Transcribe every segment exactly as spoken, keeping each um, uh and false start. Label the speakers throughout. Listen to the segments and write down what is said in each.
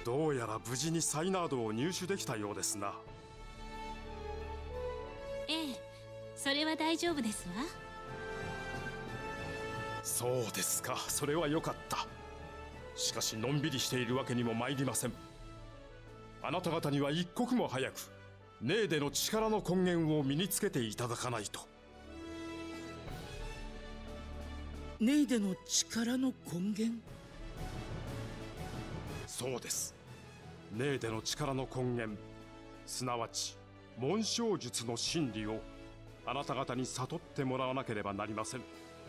Speaker 1: どうやら無事にサイナードを入手できたようですな。
Speaker 2: ええ、それは大丈夫ですわ。
Speaker 1: そうですか、それはよかった。しかしのんびりしているわけにも参りません。あなた方には一刻も早くネーデの力の根源を身につけていただかないと。
Speaker 3: ネーデの力の根源？
Speaker 1: そうです。ネーデの力の根源、すなわち紋章術の真理をあなた方に悟ってもらわなければなりません。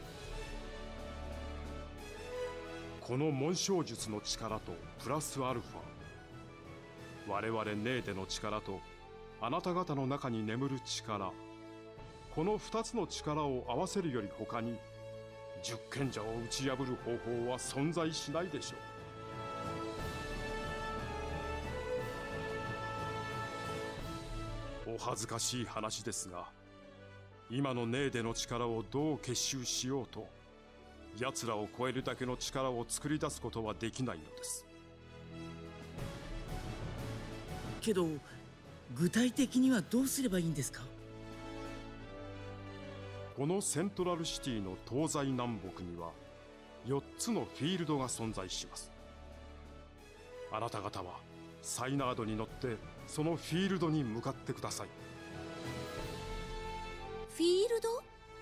Speaker 1: この紋章術の力とプラスアルファ、我々ネーデの力とあなた方の中に眠る力、この二つの力を合わせるより他に十賢者を打ち破る方法は存在しないでしょう。お恥ずかしい話ですが、今のネーデの力をどう結集しようと、奴らを超えるだけの力を作り出すことはできないのです。
Speaker 3: けど具体的にはどうすればいいんですか？
Speaker 1: このセントラルシティの東西南北にはよっつのフィールドが存在します。あなた方はサイナードに乗ってそのフィールドに向かってください。
Speaker 2: フィールド？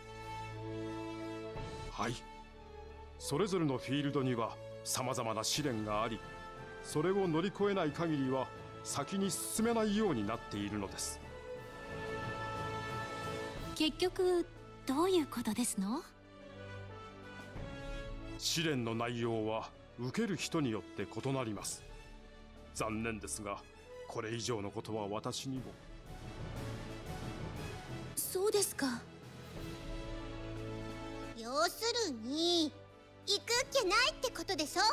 Speaker 1: はい、それぞれのフィールドにはさまざまな試練があり、それを乗り越えない限りは先に進めないようになっているのです。
Speaker 2: 結局どういうことですの？
Speaker 1: 試練の内容は受ける人によって異なります。残念ですがこれ以上のことは私にも。
Speaker 2: そうですか。
Speaker 4: 要するに行くっきゃないってことでしょ。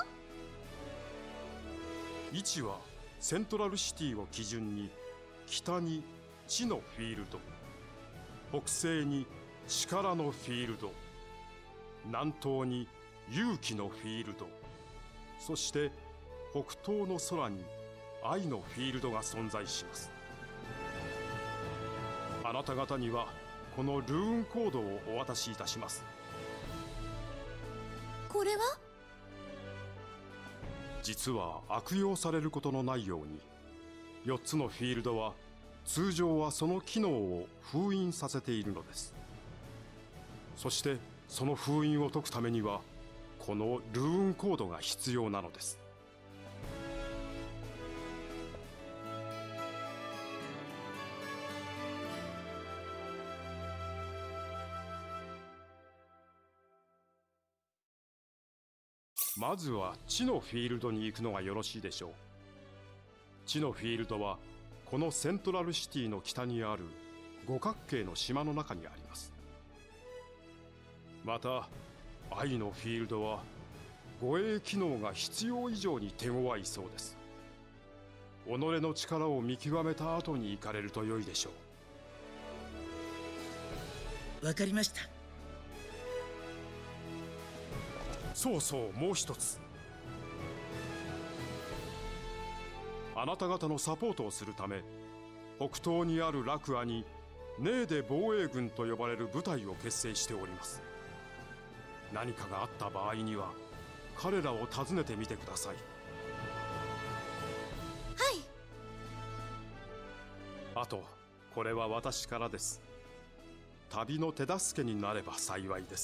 Speaker 1: 位置はセントラルシティを基準に北に地のフィールド、北西に力のフィールド、南東に勇気のフィールド、そして北東の空に愛のフィールドが存在します。あなた方にはこのルーンコードをお渡しいたします。
Speaker 2: これは？
Speaker 1: 実は悪用されることのないように、よっつのフィールドは通常はその機能を封印させているのです。そしてその封印を解くためにはこのルーンコードが必要なのです。まずは地のフィールドに行くのがよろしいでしょう。地のフィールドはこのセントラルシティの北にある五角形の島の中にあります。また愛のフィールドは護衛機能が必要以上に手強いそうです。己の力を見極めた後に行かれると良いでしょ
Speaker 3: う。わかりました。
Speaker 1: そうそう、もう一つ。あなた方のサポートをするため北東にあるラクアにネーデ防衛軍と呼ばれる部隊を結成しております。何かがあった場合には彼らを訪ねてみてください。
Speaker 2: はい。
Speaker 1: あとこれは私からです。旅の手助けになれば幸いです。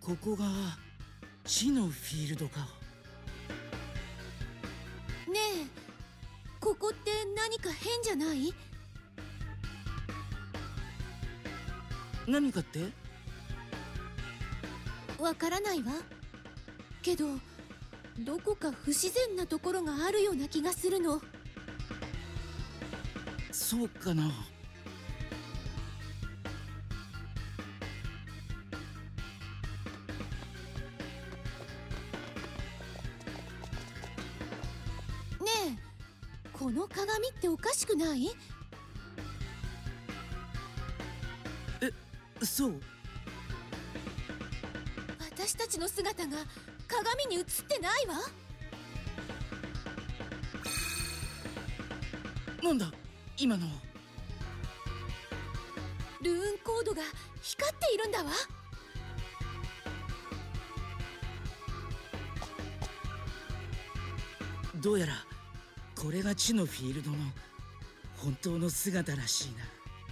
Speaker 3: ここが地のフィールドか。
Speaker 2: ねえ、ここって何か変じゃない？
Speaker 3: 何かって？
Speaker 2: わからないわ。けどどこか不自然なところがあるような気がするの。
Speaker 3: そうかな。
Speaker 2: ねえ、この鏡っておかしくない？
Speaker 3: え、そう？
Speaker 2: 私たちの姿が鏡に映ってないわ。
Speaker 3: なんだ今の。
Speaker 2: ルーンコードが光っているんだわ。
Speaker 3: どうやらこれが地のフィールドの本当の姿らしいな。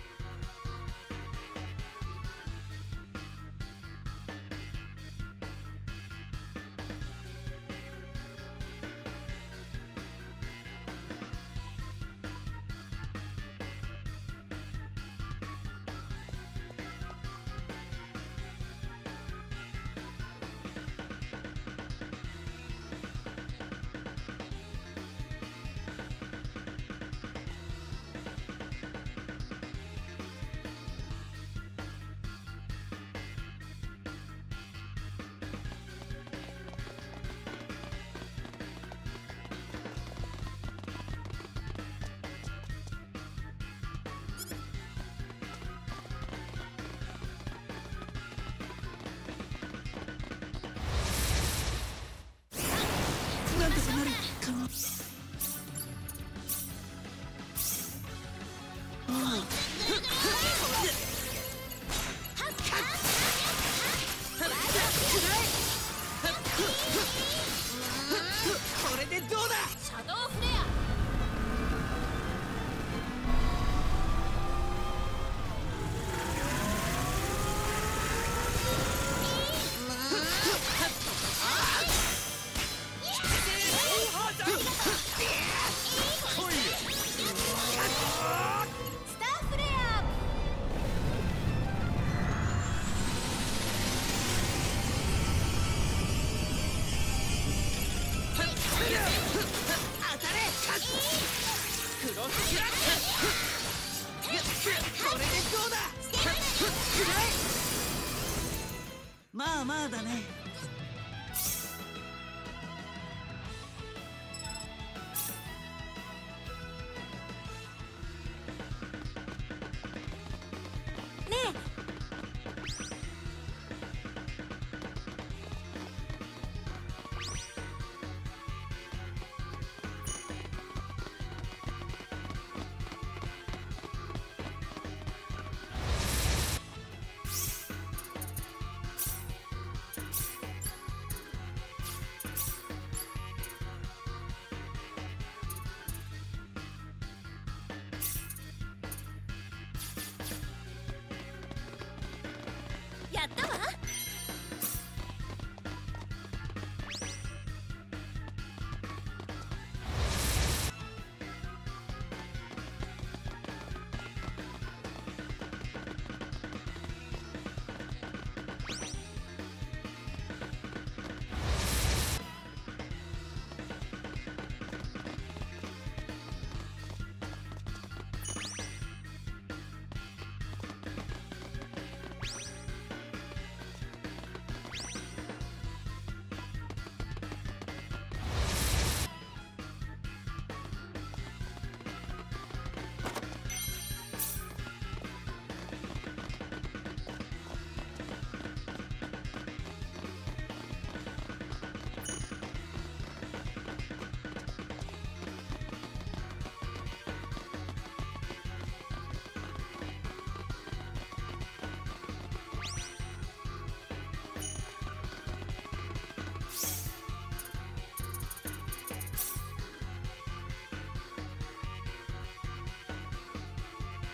Speaker 3: なんとかなるかな。これでどうだ。
Speaker 2: シャドウフレア。スターフレア。
Speaker 3: 当たれ。クロスキラッこれでどうだ。まあまあだね。
Speaker 2: ねえ、やったわ。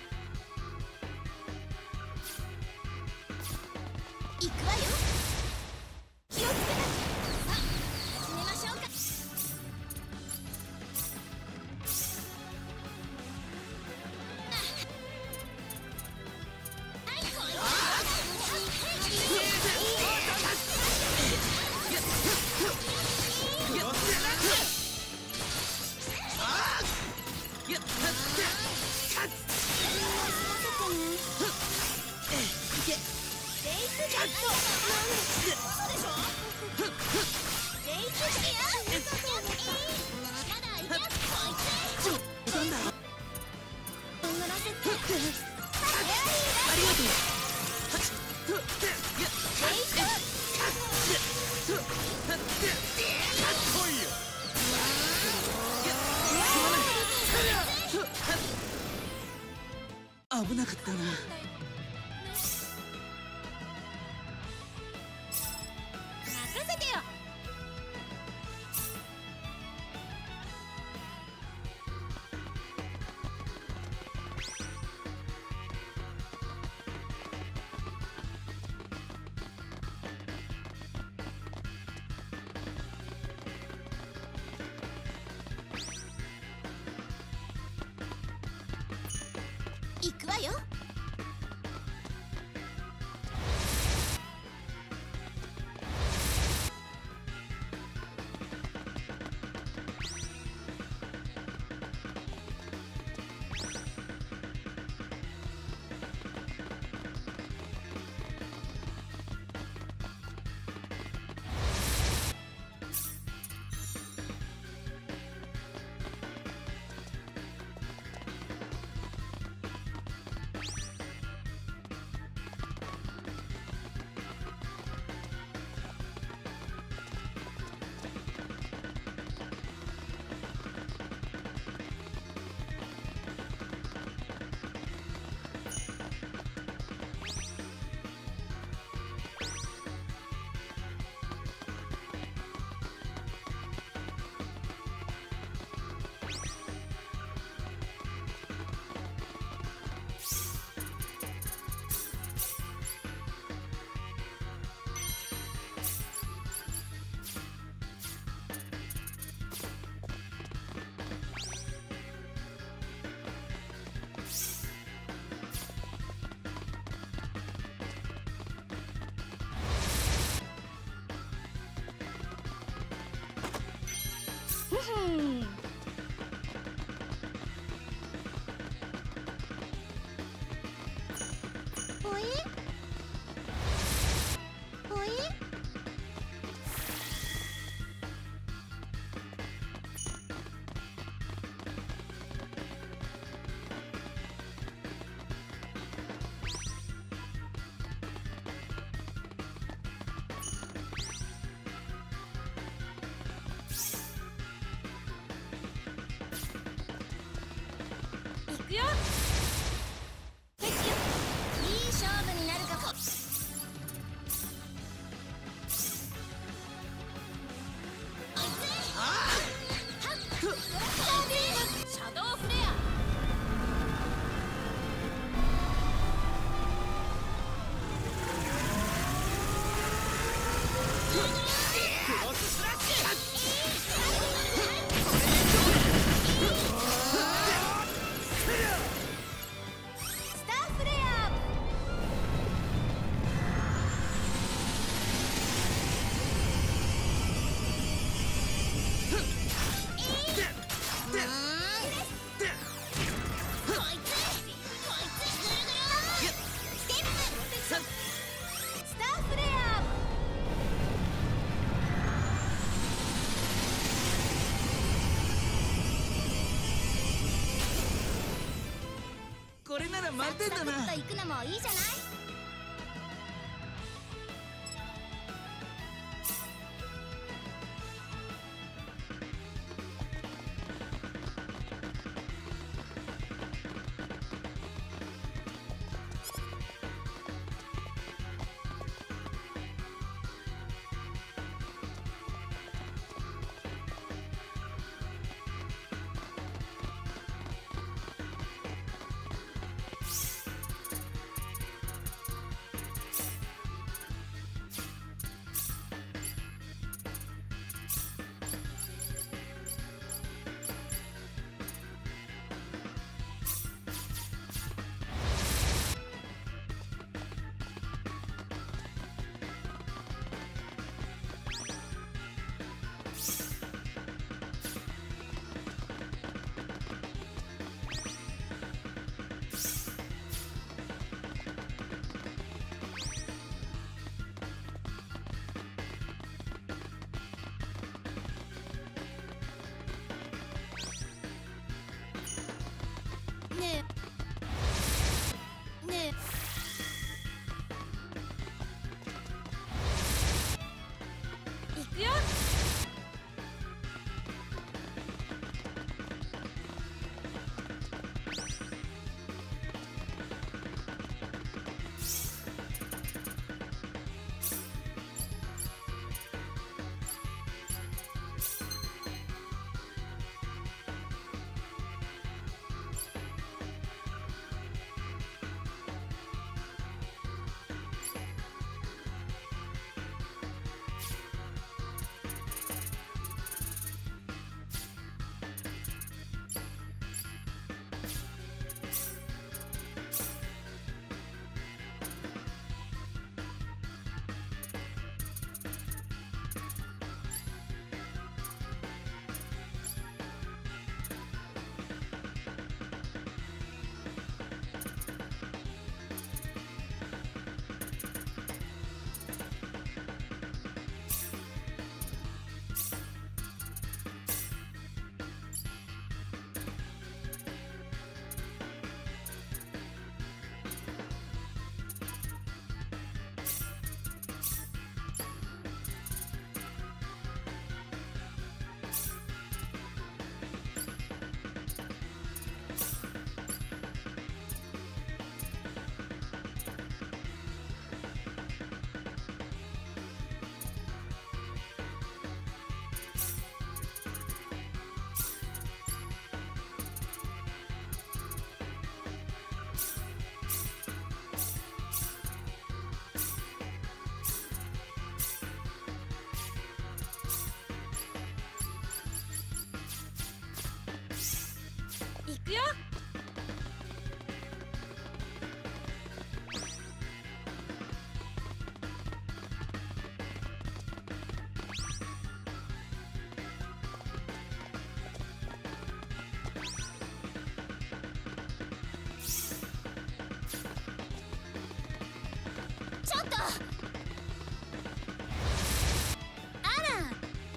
Speaker 2: 行くわよ。
Speaker 3: りがとう。危なかったな。
Speaker 2: 任せてよ。行くわよ。
Speaker 4: ほいほい。
Speaker 2: 行くよ。いい勝負になるかも。シャドウフレア。スターフレア。スターフレア。
Speaker 3: これなら満点だな。
Speaker 2: サクサクっと行くのもいいじゃない。 行くよ。ちょっと。あら。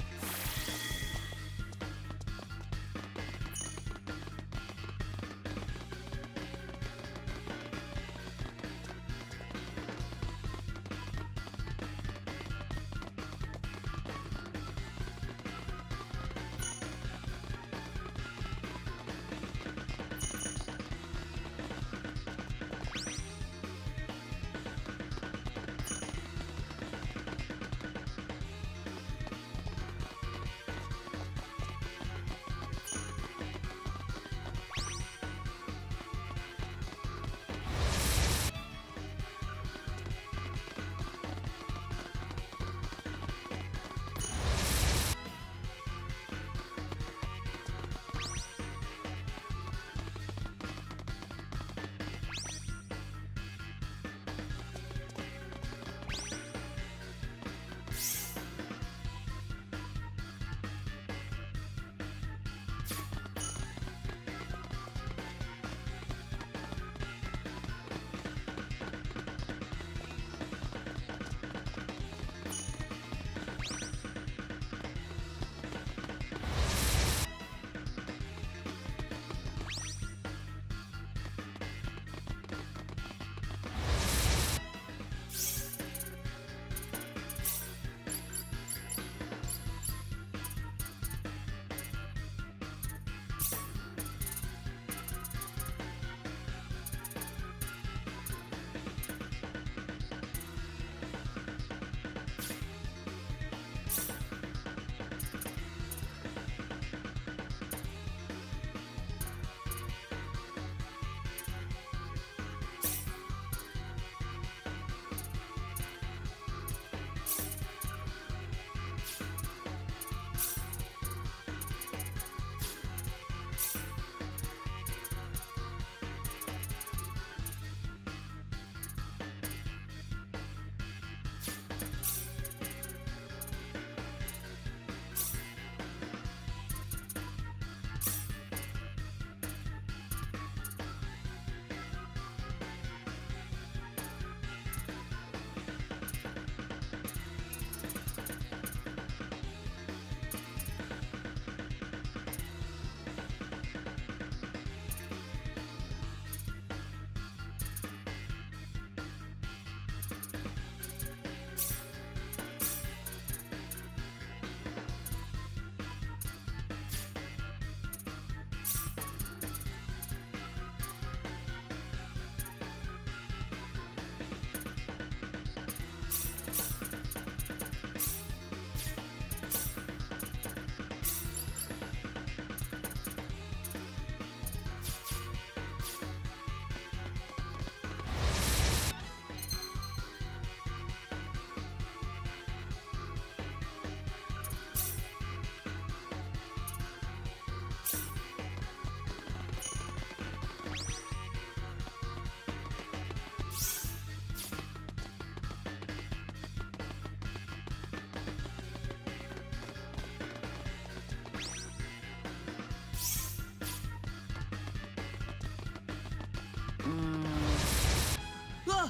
Speaker 3: うわっ。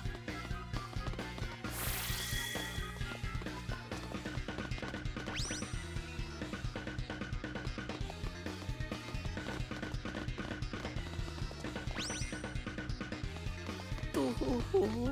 Speaker 3: とほほ。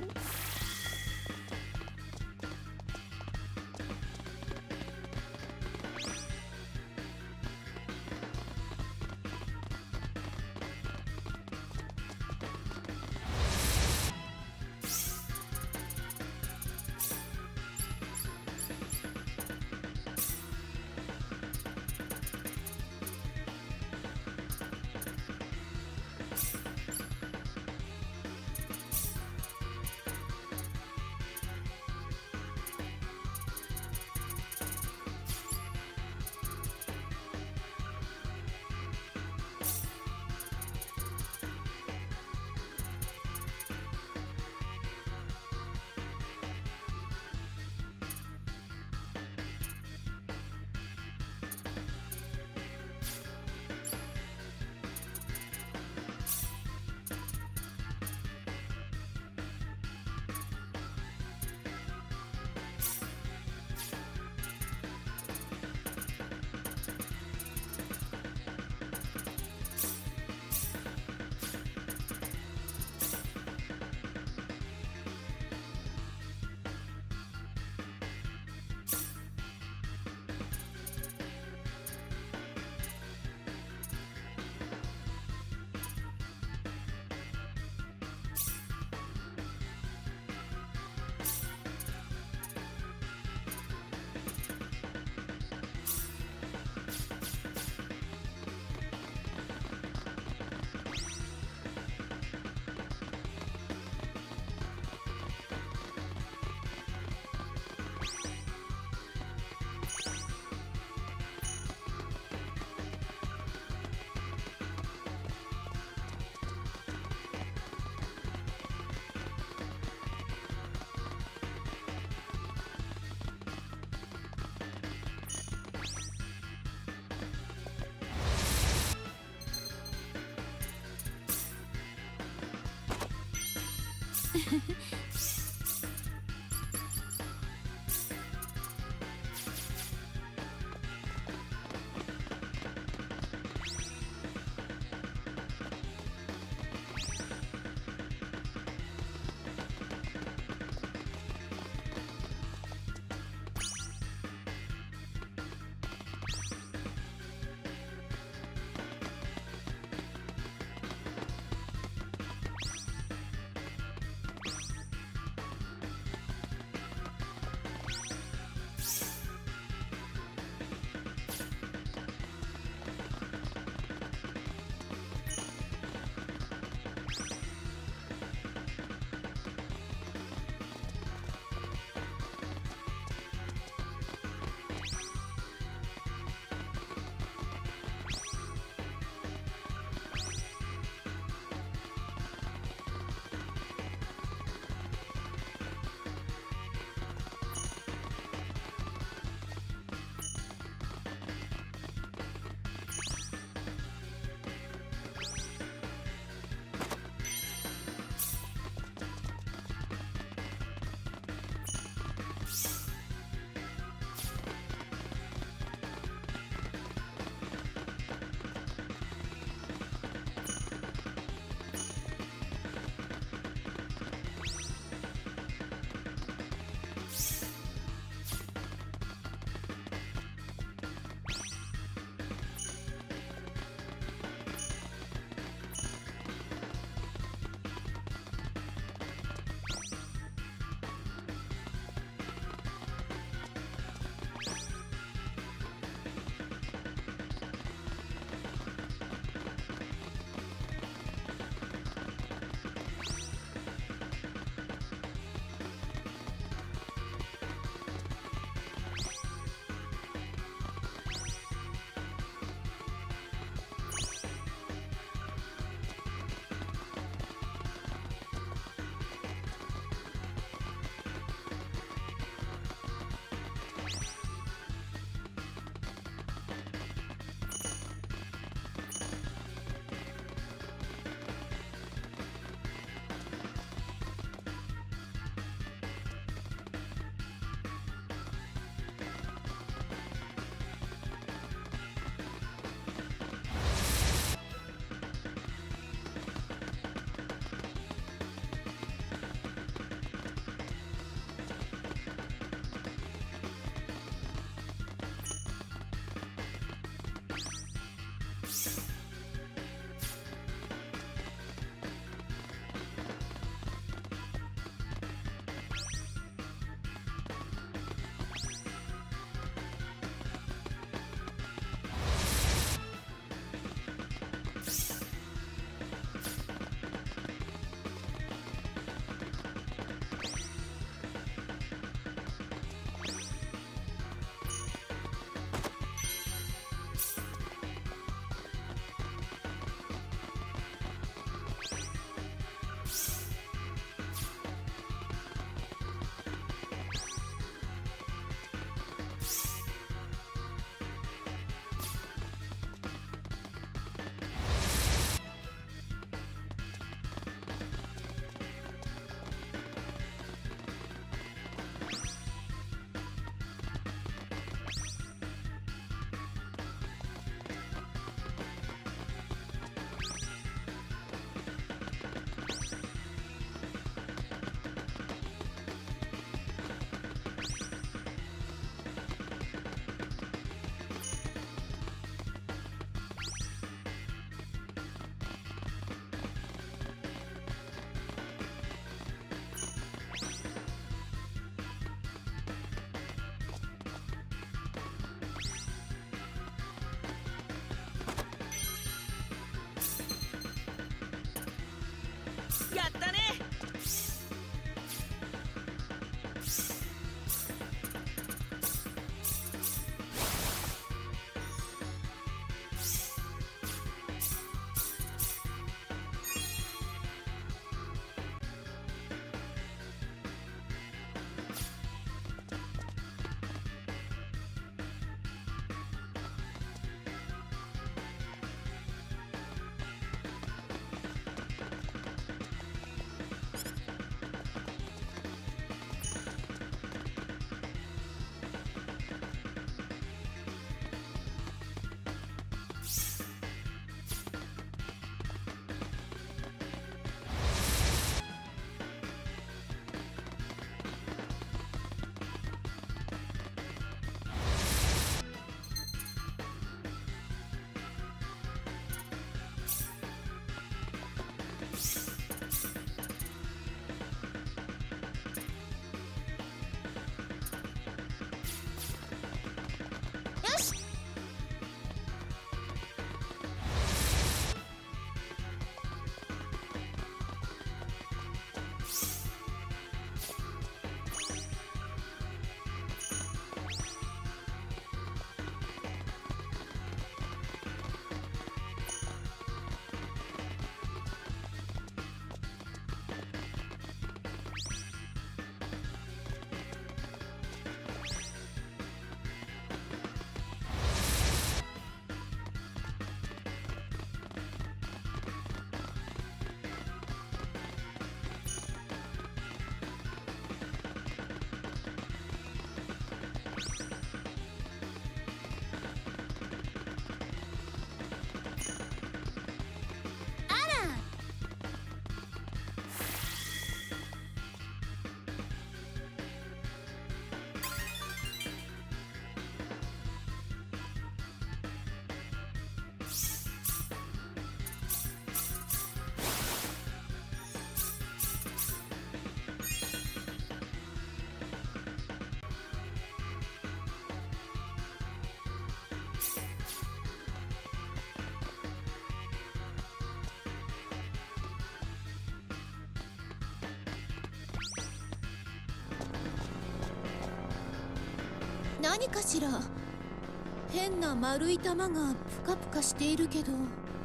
Speaker 2: 何かしら。変な丸い玉がプカプカしているけど。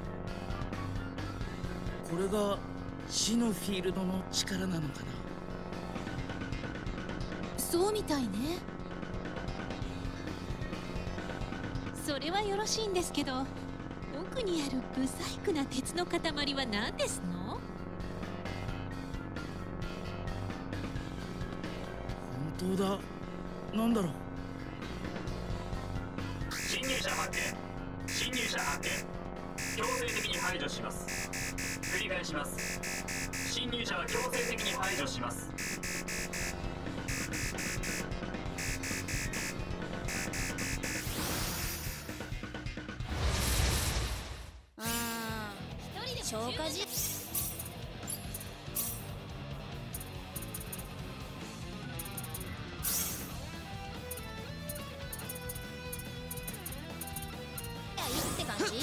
Speaker 3: これが死のフィールドの力なのかな。
Speaker 2: そうみたいね。
Speaker 5: それはよろしいんですけど、奥にあるブサイクな鉄の塊は何ですの？
Speaker 3: 本当だ。なんだろう。
Speaker 6: 侵入者発見。侵入者発見。強制的に排除します。繰り返します。侵入者は強制的に排除します。
Speaker 4: ああ、消化時って感じ？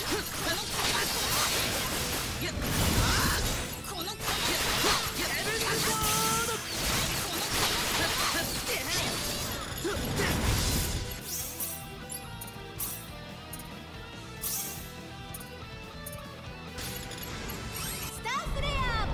Speaker 4: このスターフレア。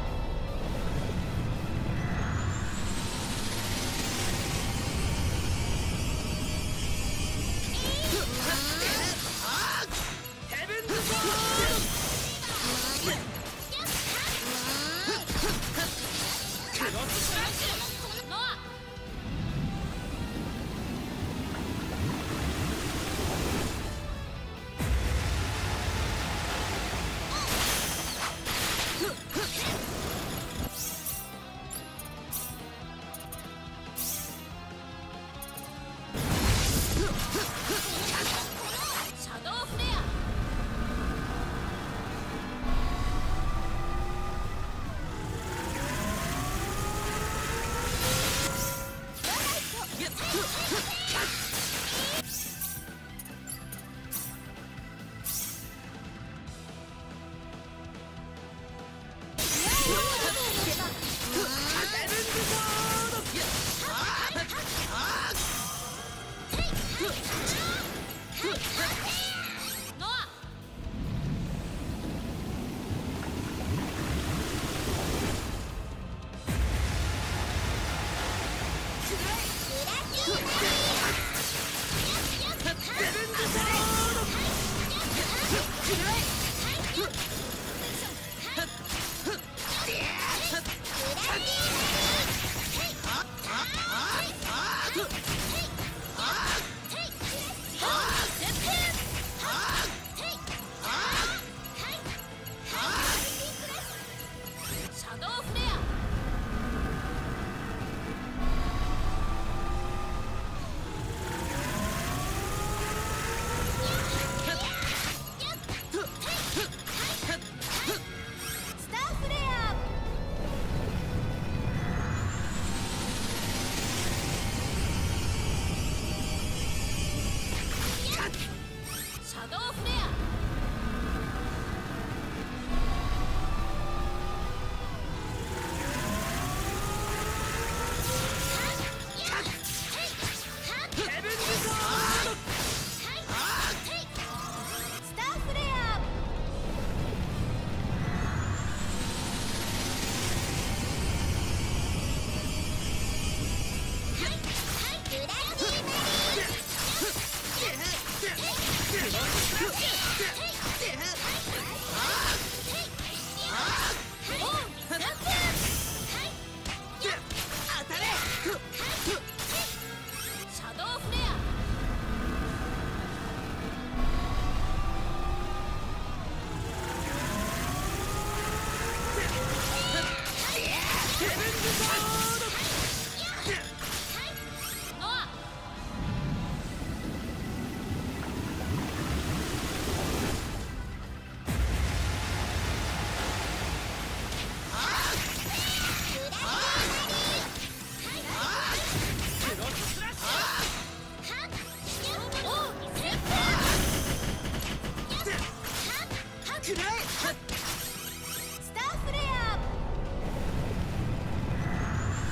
Speaker 2: スターフレア。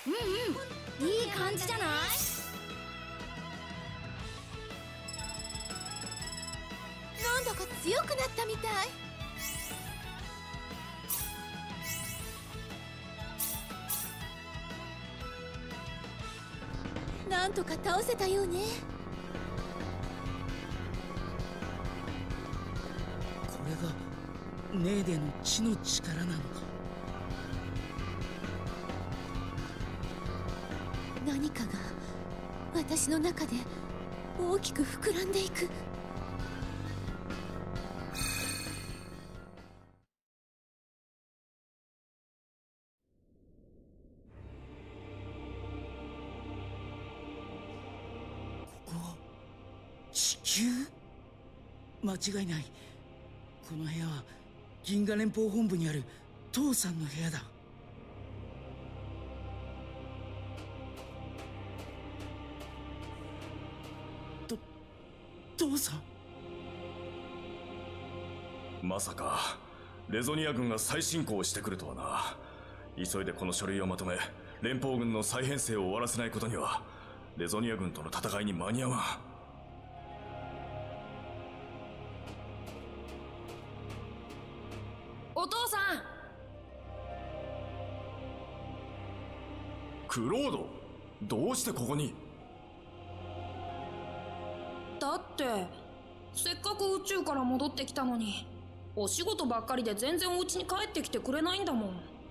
Speaker 2: うんうん、いい感じじゃない？なんだか強くなったみたい。なんとか倒せたようね。
Speaker 3: これがネーデの血の力なのか。
Speaker 2: 何かが私の中で大きく膨らんでいく。
Speaker 3: ここは地球？間違いない。この部屋は銀河連邦本部にある父さんの部屋だ。と父さん。
Speaker 7: まさかレゾニア軍が再侵攻してくるとはな。急いでこの書類をまとめ連邦軍の再編成を終わらせないことにはレゾニア軍との戦いに間に合わん。
Speaker 8: お父さん。
Speaker 7: クロード、どうしてここに？
Speaker 8: だってせっかく宇宙から戻ってきたのにお仕事ばっかりで全然お家に帰ってきてくれないんだもん。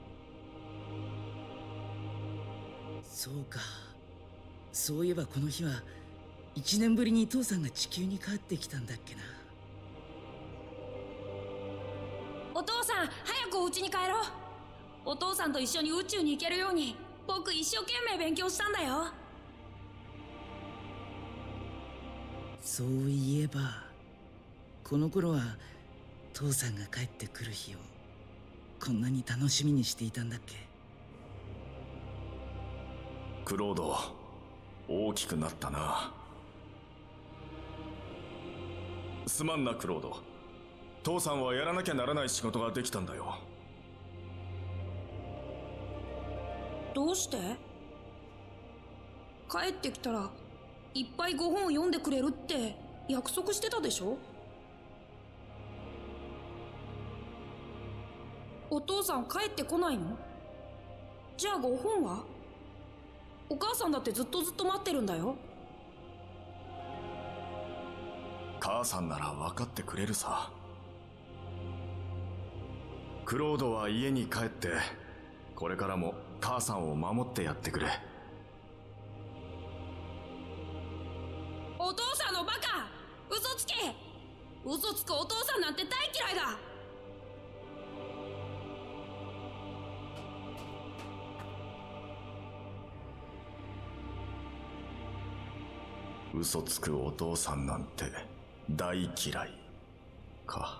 Speaker 3: そうか。そういえばこの日は一年ぶりに父さんが地球に帰ってきたんだっけな。
Speaker 8: お父さん、早くお家に帰ろう。お父さんと一緒に宇宙に行けるように僕一生懸命勉強したんだよ。
Speaker 3: そういえばこの頃は父さんが帰ってくる日をこんなに楽しみにしていたんだっけ。
Speaker 7: クロード、大きくなったな。すまんなクロード。父さんはやらなきゃならない仕事ができたんだよ。
Speaker 8: どうして？帰ってきたらいっぱいご本読んでくれるって約束してたでしょ。お父さん帰ってこないの？じゃあご本は？お母さんだってずっとずっと待ってるんだよ。
Speaker 7: 母さんなら分かってくれるさ。クロードは家に帰ってこれからも母さんを守ってやってくれ。
Speaker 8: お父さんのバカ！嘘つけ！嘘つくお父さんなんて大嫌いだ！
Speaker 7: 嘘つくお父さんなんて大嫌いか。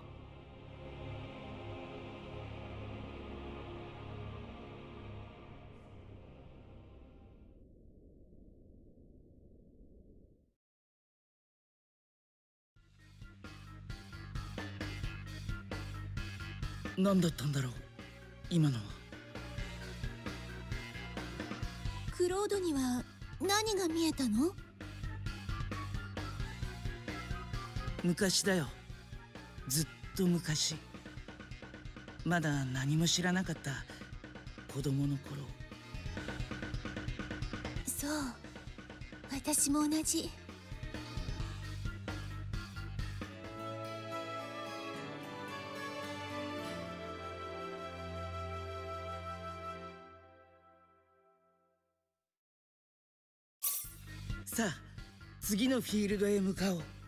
Speaker 3: 何だったんだろう今のは。
Speaker 2: クロードには何が見えたの？
Speaker 3: 昔だよ。ずっと昔。まだ何も知らなかった子供の頃。
Speaker 2: そう、私も同じ。
Speaker 3: さあ次のフィールドへ向かおう。